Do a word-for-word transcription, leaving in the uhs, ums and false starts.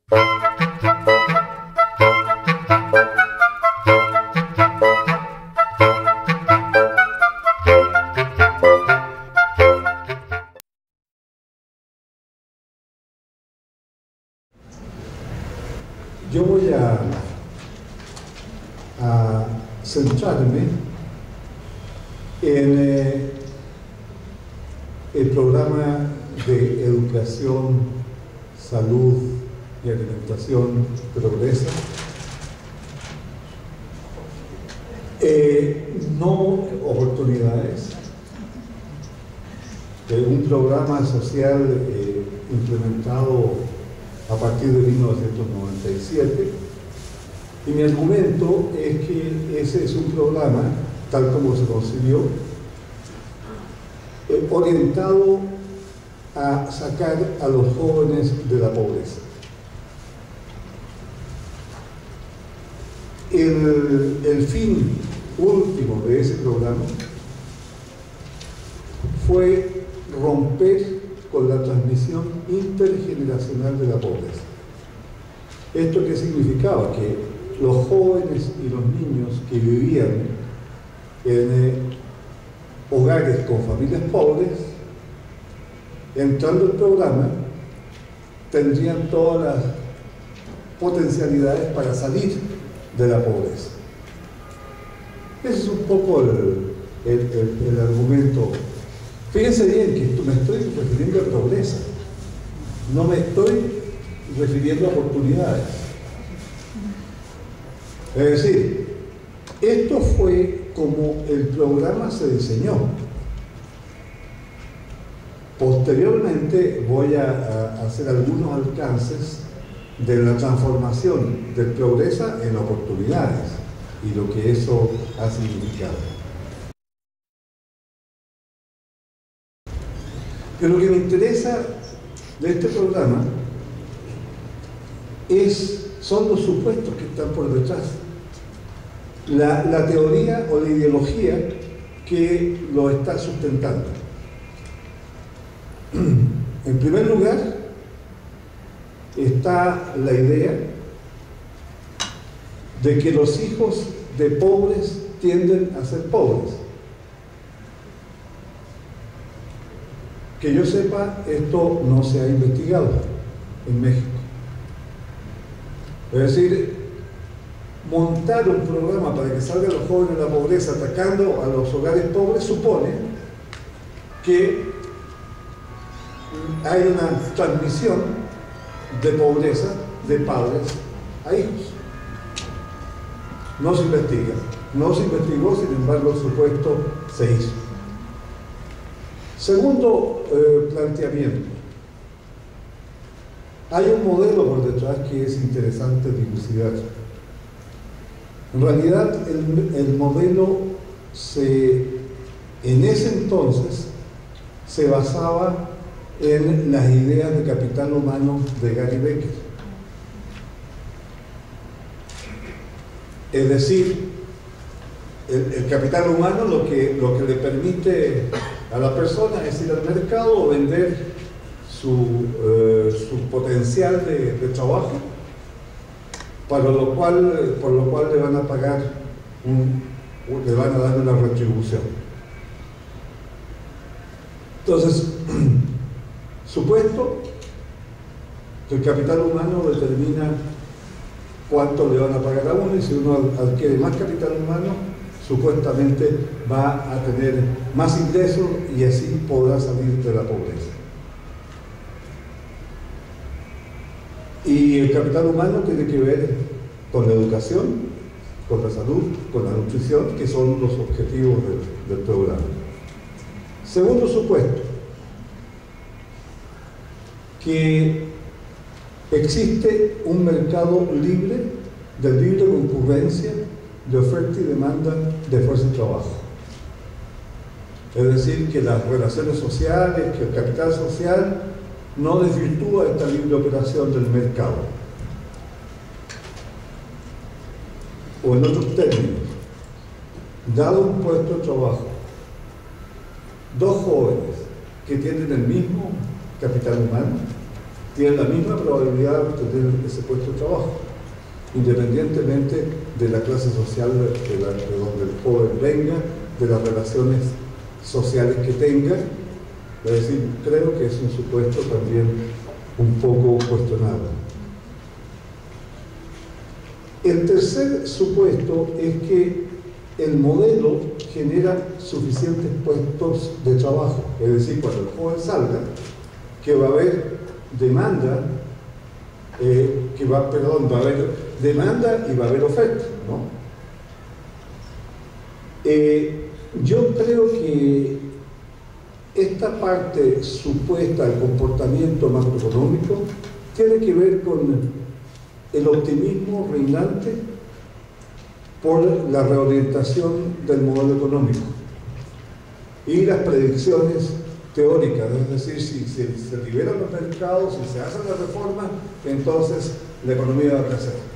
Yo voy a, a centrarme en eh, el programa de educación, salud y alimentación Progresa. Eh, no oportunidades, de un programa social eh, implementado a partir de mil novecientos noventa y siete, y mi argumento es que ese es un programa, tal como se concibió, eh, orientado a sacar a los jóvenes de la pobreza. El, el fin último de ese programa fue romper con la transmisión intergeneracional de la pobreza. ¿Esto qué significaba? Que los jóvenes y los niños que vivían en eh, hogares con familias pobres, entrando al programa, tendrían todas las potencialidades para salir de la pobreza. Ese es un poco el, el, el, el argumento. Fíjense bien que me estoy refiriendo a pobreza, no me estoy refiriendo a oportunidades. Es decir, esto fue como el programa se diseñó. Posteriormente voy a, a hacer algunos alcances de la transformación del Progresa en oportunidades y lo que eso ha significado. Pero lo que me interesa de este programa es, son los supuestos que están por detrás. La, la teoría o la ideología que lo está sustentando. En primer lugar, está la idea de que los hijos de pobres tienden a ser pobres. Que yo sepa, esto no se ha investigado en México. Es decir, montar un programa para que salgan los jóvenes de la pobreza atacando a los hogares pobres supone que hay una transmisión de pobreza de padres a hijos. No se investiga, no se investigó, sin embargo el supuesto se hizo. Segundo eh, planteamiento. Hay un modelo por detrás que es interesante dilucidar. En realidad, el, el modelo se, en ese entonces se basaba en las ideas de capital humano de Gary Becker. Es decir, el, el capital humano lo que, lo que le permite a la persona es ir al mercado o vender su, eh, su potencial de, de trabajo, para lo cual, por lo cual le van a pagar, un, le van a dar una retribución. Entonces, supuesto que el capital humano determina cuánto le van a pagar a uno, y si uno adquiere más capital humano, supuestamente va a tener más ingresos y así podrá salir de la pobreza. Y el capital humano tiene que ver con la educación, con la salud, con la nutrición, que son los objetivos del, del programa. Segundo supuesto, que existe un mercado libre de libre concurrencia de oferta y demanda de fuerza de trabajo. Es decir, que las relaciones sociales, que el capital social no desvirtúa esta libre operación del mercado. O en otros términos, dado un puesto de trabajo, dos jóvenes que tienen el mismo capital humano tienen la misma probabilidad de obtener ese puesto de trabajo, independientemente de la clase social de, la, de donde el joven venga, de las relaciones sociales que tenga. Es decir, creo que es un supuesto también un poco cuestionable. El tercer supuesto es que el modelo genera suficientes puestos de trabajo, es decir, cuando el joven salga, que va a haber demanda, eh, que va, perdón, va a haber demanda y va a haber oferta, ¿no? Eh, yo creo que esta parte supuesta del comportamiento macroeconómico tiene que ver con el optimismo reinante por la reorientación del modelo económico y las predicciones teóricas, es decir, si, si se liberan los mercados, si se hacen las reformas, entonces la economía va a crecer.